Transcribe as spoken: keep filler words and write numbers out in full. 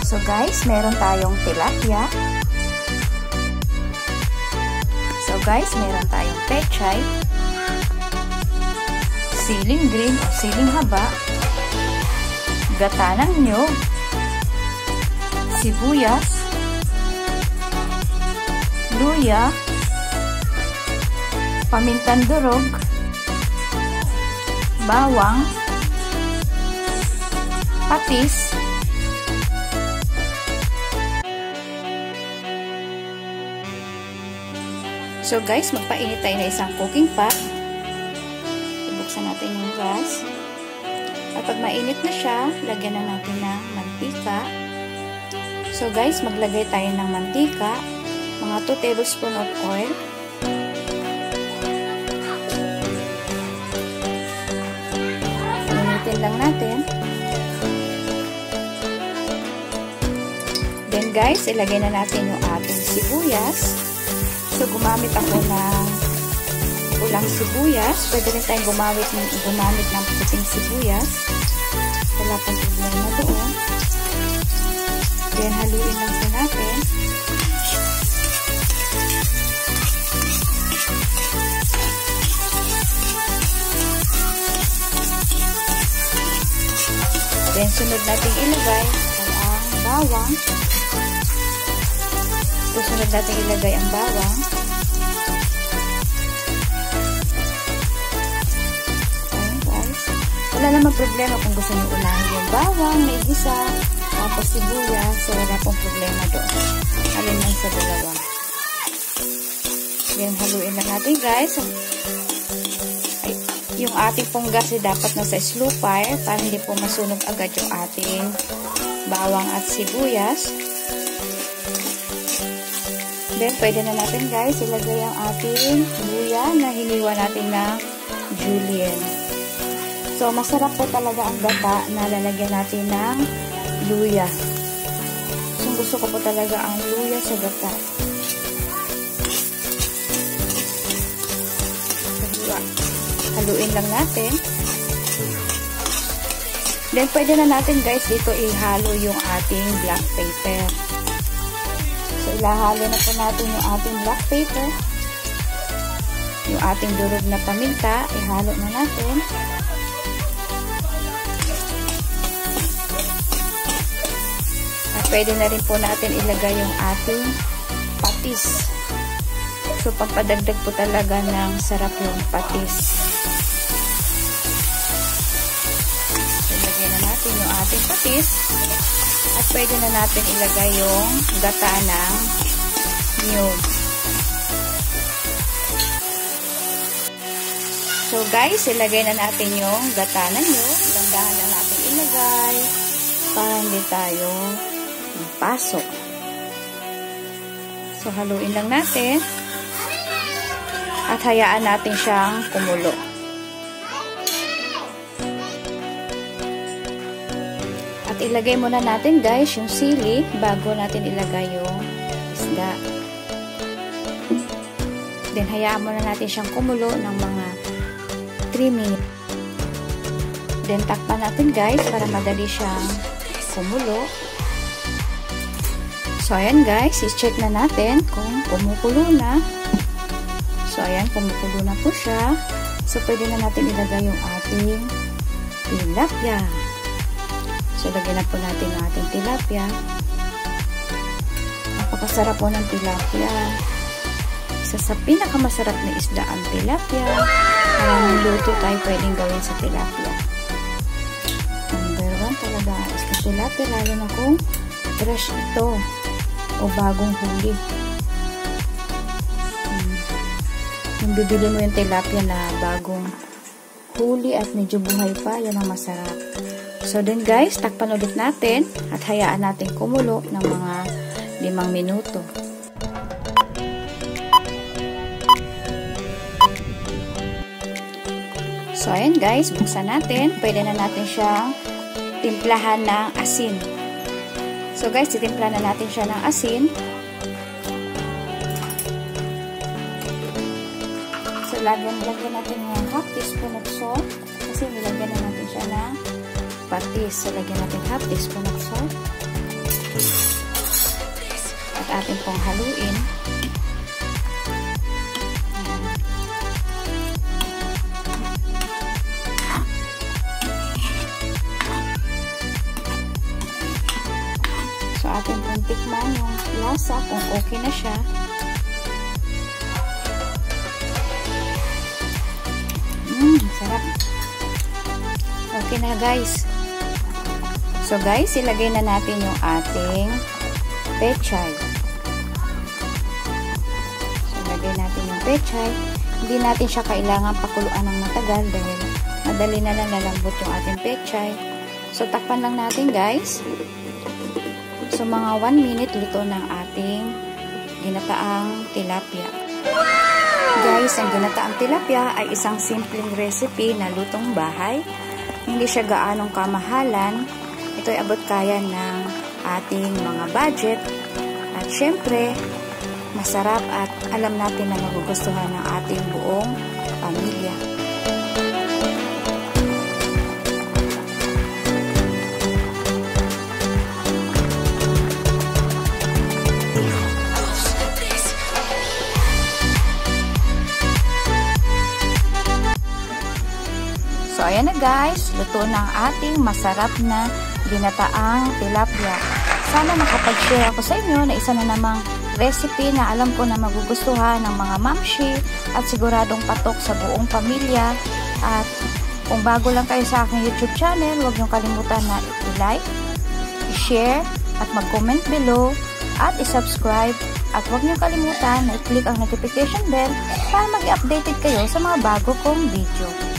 So guys, meron tayong tilapia. So guys, meron tayong pechay, siling green o siling haba, gata ng niyog, sibuyas, luya, pamintang durog, bawang, patis, so guys, magpainit tayo na isang cooking pot. Ibuksan natin yung gas. At pag mainit na siya, lagyan na natin ng mantika. So guys, maglagay tayo ng mantika. Mga two tablespoons of oil. Initin lang natin. Then guys, ilagay na natin yung ating sibuyas. So, gumamit ako ng ulang sibuyas. Pwede rin tayong gumamit ng, gumamit ng puting sibuyas. Wala pang problema doon. Then, haluin lang po natin. Then, sunod natin ilagay ang bawang. Susunod natin ilagay ang bawang. Ayan guys. Wala namang problema kung gusto nyo unahin yung bawang, may gisa, tapos sibuyas. So wala pong problema doon. Halin lang sa dalawa. Then haluin lang natin guys. Ay, yung ating pong gas ay dapat nasa slow fire para hindi po masunog agad yung ating bawang at sibuyas. Then, pwede na natin guys, ilagay ang ating luya na hiniwa natin ng julienne. So, masarap po talaga ang gata na lalagyan natin ng luya. So, gusto ko po talaga ang luya sa gata. Haluin lang natin. Then, pwede na natin guys dito ihalo yung ating black pepper. So, ilahalo na po natin yung ating black pepper. Yung ating durog na paminta, ihalo na natin. At pwede na rin po natin ilagay yung ating patis. So, pampadagdag po talaga ng sarap yung patis. So, ilagay na natin yung ating patis. At pwede na natin ilagay yung gata ng niyog. So guys, ilagay na natin yung gata ng niyog. Dandahan na natin ilagay para hindi tayo magpasok. So haluin lang natin at hayaan natin siyang kumulo. At ilagay muna natin guys yung sili bago natin ilagay yung isda. Then hayaan muna natin siyang kumulo ng mga three minutes. Then takpan natin guys para madali siyang kumulo. So ayan guys, i-check na natin kung kumukulo na. So ayan, kumukulo na po siya. So pwede na natin ilagay yung ating tilapia. So, lagyan na po natin ang ating tilapia. Napakasarap po ng tilapia. Isa sa pinakamasarap na isda ang tilapia. Maraming luto tayo pwedeng gawin sa tilapia. Number one talaga is na tilapia, lalo na kung fresh ito o bagong huli. Hmm. Yung bibili mo yung tilapia na bagong huli at medyo buhay pa, yan ang masarap. So then guys, takpan ulit natin at hayaan natin kumulo ng mga limang minuto. So ayan guys, buksan natin. Pwede na natin siyang timplahan ng asin. So guys, titimpla na natin siya ng asin. So lagyan, lagyan natin ng half teaspoon of salt kasi nilagyan na natin siya ng patis. So lagyan natin half teaspoon of salt. At atin pong haluin. So, atin pong tikman yung lasa kung okay na siya. Mmm, sarap. Okay na guys. So guys, ilagay na natin yung ating pechay. So, ilagay natin yung pechay. Hindi natin siya kailangan pakuluan ng matagal dahil madali na lang lalambot yung ating pechay. So, takpan lang natin guys. So, mga one minute luto ng ating ginataang tilapia. Guys, ang ginataang tilapia ay isang simpleng recipe na lutong bahay. Hindi siya gaanong kamahalan. Ito ay abot kaya ng ating mga budget. At syempre, masarap at alam natin na magugustuhan ng ating buong pamilya. So, ayan na guys, luto na ang ating masarap na ginataang tilapia. Sana makapag-share ako sa inyo na isa na namang recipe na alam ko na magugustuhan ng mga mamshi at siguradong patok sa buong pamilya. At kung bago lang kayo sa aking YouTube channel, huwag niyong kalimutan na i-like, i-share at mag-comment below at i-subscribe. At huwag niyong kalimutan na i-click ang notification bell para mag-updated kayo sa mga bago kong video.